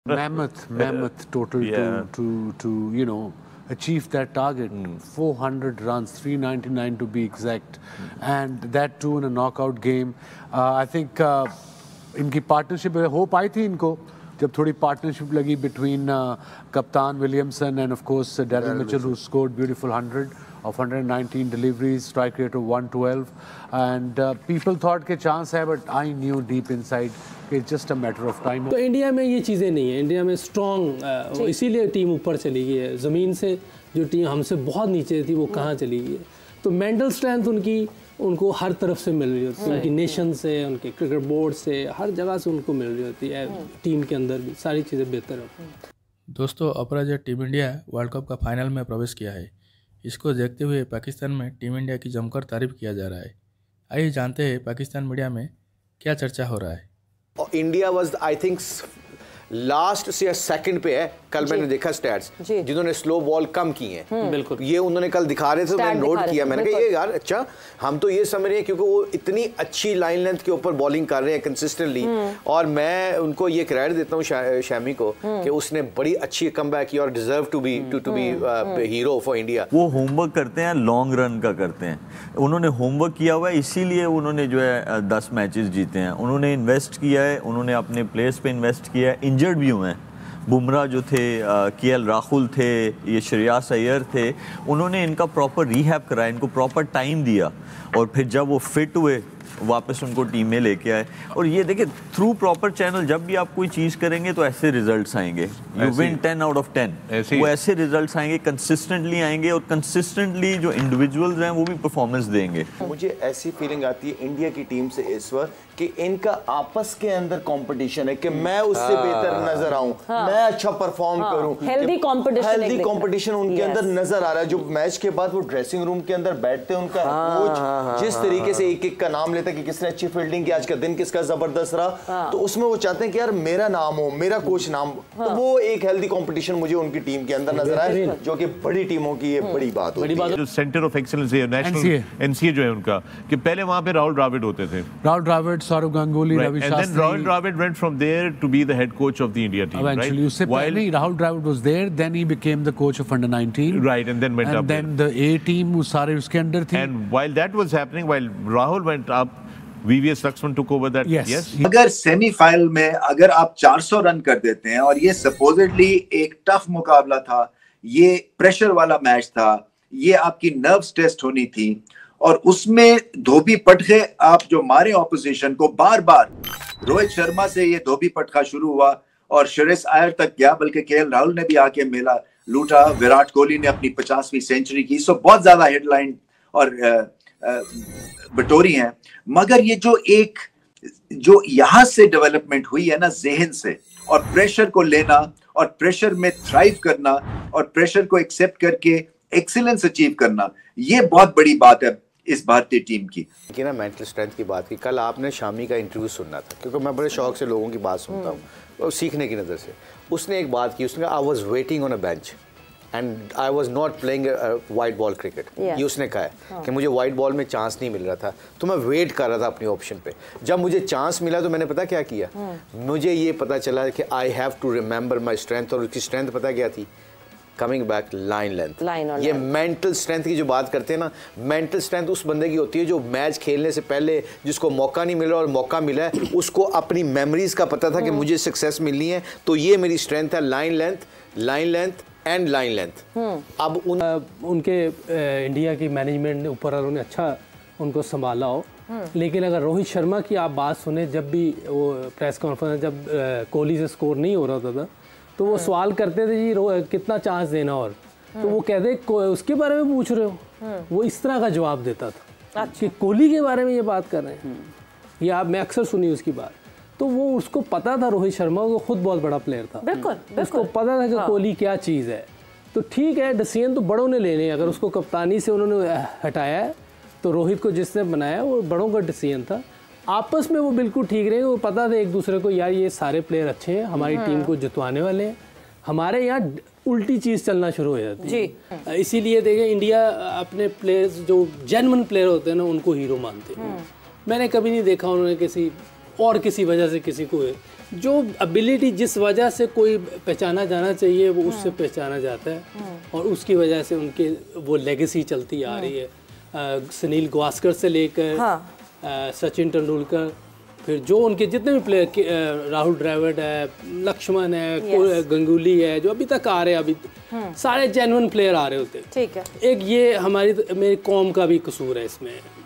mammoth total to achieve that target. 400 runs, 399 to be exact, and that too in a knockout game. I think इनकी partnership hope आई थी इनको जब थोड़ी partnership लगी between कप्तान Williamson and of course Darren Mitchell, who scored beautiful 100 of 119 deliveries, strike rate of 112, and people thought के chance है, but I knew deep inside it's just a matter of time. तो India में ये चीज़ें नहीं है, India में strong, इसीलिए टीम ऊपर चली गई है। ज़मीन से जो टीम हमसे बहुत नीचे थी वो कहाँ चली गई है। तो मेंटल स्ट्रेंथ उनको हर तरफ से मिल रही होती है, उनकी नेशन से, उनके क्रिकेट बोर्ड से, हर जगह से उनको मिल रही होती है। टीम के अंदर भी सारी चीज़ें बेहतर होती हैं। दोस्तों, अपराजित टीम इंडिया वर्ल्ड कप का फाइनल में प्रवेश किया है। इसको देखते हुए पाकिस्तान में टीम इंडिया की जमकर तारीफ किया जा रहा है। आइए जानते हैं पाकिस्तान मीडिया में क्या चर्चा हो रहा है। India was I think last से या सेकंड पे है। कल मैंने देखा स्टैट्स जिन्होंने स्लो बॉल कम की हैं। बिल्कुल, ये उन्होंने कल दिखा रहे थे तो मैंने नोट किया। मैंने कहा ये यार अच्छा, हम तो ये समझ रहे हैं क्योंकि वो इतनी अच्छी लाइन लेंथ के ऊपर बॉलिंग कर रहे हैं कंसिस्टेंटली, और मैं उनको ये क्रेडिट देता हूँ शमी को कि उसने बड़ी अच्छी कमबैक की और deserve to be hero for India. वो होमवर्क करते हैं, लॉन्ग रन का करते हैं। उन्होंने होमवर्क किया हुआ है, इसीलिए उन्होंने जो है 10 मैचेस जीते हैं। उन्होंने इन्वेस्ट किया है, उन्होंने अपने प्लेयर्स पे इन्वेस्ट किया है। इंजर्ड भी हुए हैं, बुमराह जो थे, केएल राहुल थे, ये श्रेयस अय्यर थे। उन्होंने इनका प्रॉपर रिहैब कराया, इनको प्रॉपर टाइम दिया, और फिर जब वो फिट हुए वापस उनको टीम में लेके आए। और ये देखिए, थ्रू प्रॉपर चैनल जब भी आप कोई चीज़ करेंगे तो ऐसे रिजल्ट्स आएंगे। यू विन 10 out of 10, वो ऐसे रिजल्ट्स आएंगे, कंसिस्टेंटली आएंगे, और कंसिस्टेंटली जो इंडिविजुअल्स हैं वो भी परफॉर्मेंस देंगे। मुझे ऐसी फीलिंग आती है इंडिया की टीम से इस वक्त कि इनका आपस के अंदर कंपटीशन है कि मैं उससे बेहतर नजर आऊं, मैं अच्छा परफॉर्म करूं। हेल्दी कंपटीशन उनके अंदर नजर आ रहा है। जो मैच के बाद वो ड्रेसिंग रूम के अंदर बैठते हैं, उनका कोच जिस तरीके से एक एक का नाम लेता है कि किसने अच्छी फील्डिंग की, आज का दिन किसका जबरदस्त रहा, तो उसमें वो चाहते हैं कि यार मेरा नाम हो, मेरा कोच नाम। तो वो एक हेल्दी कंपटीशन मुझे उनकी टीम के अंदर नजर आए, जो कि बड़ी टीमों की ये बड़ी बात होती है। जो सेंटर ऑफ एक्सीलेंस है नेशनल एनसीए जो है उनका, कि पहले वहां पे राहुल द्रविड़ होते थे, Rahul Dravid, Saurav Ganguly, Ravi Shastri. And then Rahul Dravid went from there to be the head coach of the India team. Eventually, right? While Rahul Dravid was there, then he became the coach of under-19. Right, and then went up. And then the A team, वो सारे उसके अंदर थी. And while that was happening, while Rahul went up, VVS Laxman took over that. Yes. अगर semifinal में अगर आप 400 run कर देते हैं, और ये सपोजिटली एक टफ मुकाबला था, ये प्रेशर वाला मैच था, ये आपकी नर्व्स टेस्ट होनी थी, और उसमें धोबी पटखे आप जो मारे ऑपोजिशन को बार बार, रोहित शर्मा से ये धोबी पटखा शुरू हुआ और श्रेयस अय्यर तक गया, बल्कि केएल राहुल ने भी आके मेला लूटा, विराट कोहली ने अपनी 50वीं सेंचुरी की। सो बहुत ज्यादा हेडलाइन और बटोरी हैं। मगर ये जो यहाँ से डेवलपमेंट हुई है ना, जहन से, और प्रेशर को लेना, और प्रेशर में थ्राइव करना, और प्रेशर को एक्सेप्ट करके एक्सीलेंस अचीव करना, ये बहुत बड़ी बात है इस भारतीय टीम की। कि ना मेंटल स्ट्रेंथ की बात की, कल आपने शामी का इंटरव्यू सुनना था, क्योंकि मैं बड़े शौक से लोगों की बात सुनता हूँ और सीखने की नज़र से। उसने एक बात की, उसने कहा I was waiting on a bench and I was not playing white ball cricket. ये उसने कहा है कि मुझे वाइट बॉल में चांस नहीं मिल रहा था, तो मैं वेट कर रहा था अपनी ऑप्शन पे। जब मुझे चांस मिला तो मैंने पता क्या किया, मुझे ये पता चला कि I have to remember my strength, और उसकी स्ट्रेंथ पता क्या थी, कमिंग बैक लाइन लेंथ। ये मेंटल स्ट्रेंथ की जो बात करते हैं ना, मेंटल स्ट्रेंथ उस बंदे की होती है जो मैच खेलने से पहले जिसको मौका नहीं मिल रहा और मौका मिला है, उसको अपनी मेमोरीज का पता था कि मुझे सक्सेस मिलनी है, तो ये मेरी स्ट्रेंथ है, line length and line length. अब उनके इंडिया की मैनेजमेंट ने ऊपर वालों ने अच्छा उनको संभाला हो, लेकिन अगर रोहित शर्मा की आप बात सुने, जब भी वो प्रेस कॉन्फ्रेंस जब कोहली से स्कोर नहीं हो रहा था तो वो सवाल करते थे जी कितना चांस देना, और तो वो कहते उसके बारे में पूछ रहे हो, वो इस तरह का जवाब देता था कि कोहली के बारे में ये बात कर रहे हैं। ये आप मैं अक्सर सुनी उसकी बात, तो वो उसको पता था, रोहित शर्मा को खुद बहुत बड़ा प्लेयर था, उसको पता था कि कोहली क्या चीज़ है। तो ठीक है, डिसीजन तो बड़ों ने लेने, अगर उसको कप्तानी से उन्होंने हटाया है तो रोहित को जिसने बनाया वो बड़ों का डिसीजन था। आपस में वो बिल्कुल ठीक रहे, वो पता था एक दूसरे को, यार ये सारे प्लेयर अच्छे हैं, हमारी टीम को जितवाने वाले हैं। हमारे यहाँ उल्टी चीज़ चलना शुरू हो जाती है, इसीलिए देखें इंडिया अपने प्लेयर्स जो जेन्युइन प्लेयर होते हैं ना, उनको हीरो मानते हैं। मैंने कभी नहीं देखा उन्होंने किसी वजह से किसी को जो एबिलिटी जिस वजह से कोई पहचाना जाना चाहिए वो उससे पहचाना जाता है और उसकी वजह से उनके वो लेगेसी चलती आ रही है। सुनील गावस्कर से लेकर सचिन तेंदुलकर, फिर जो उनके जितने भी प्लेयर, राहुल द्रविड़ है, लक्ष्मण है, गंगुली है, जो अभी तक आ रहे हैं, अभी सारे जेन्युइन प्लेयर आ रहे होते। ठीक है। एक ये मेरी कौम का भी कसूर है इसमें।